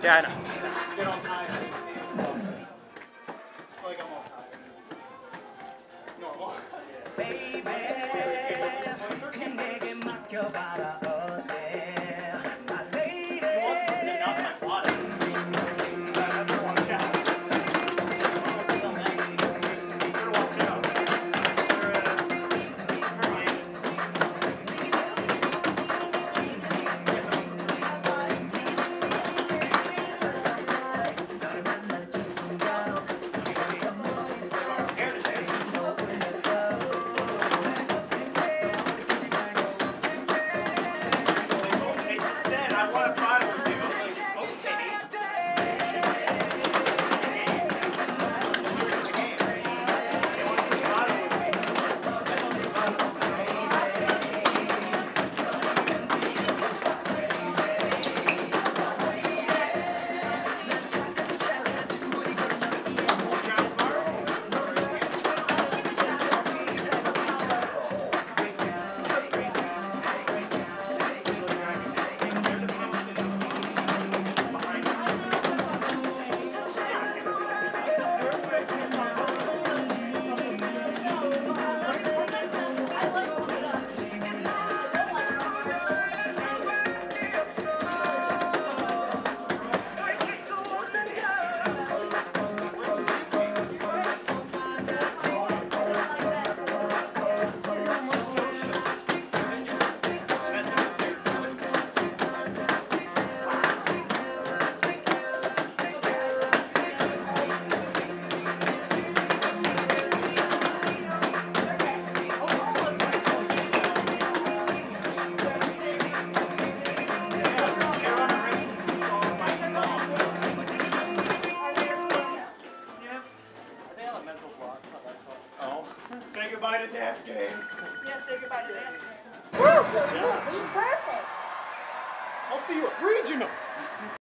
Yeah, I know. Get all tired. It's like I'm all tired. Normal. Baby, 내게 맡겨봐라 어때 my lady. Say goodbye to dance games. Yeah, say goodbye to dance games. Woo! Good job. Perfect. I'll see you at regionals.